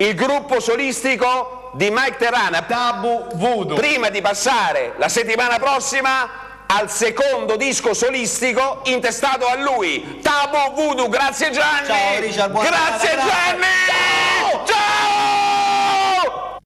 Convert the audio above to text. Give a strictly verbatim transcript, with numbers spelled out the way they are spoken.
il gruppo solistico di Mike Terrana, Tabu Voodoo. Prima di passare la settimana prossima al secondo disco solistico intestato a lui, Tabu Voodoo. Grazie Gianni. Ciao Richard, buona grazie serata. Gianni.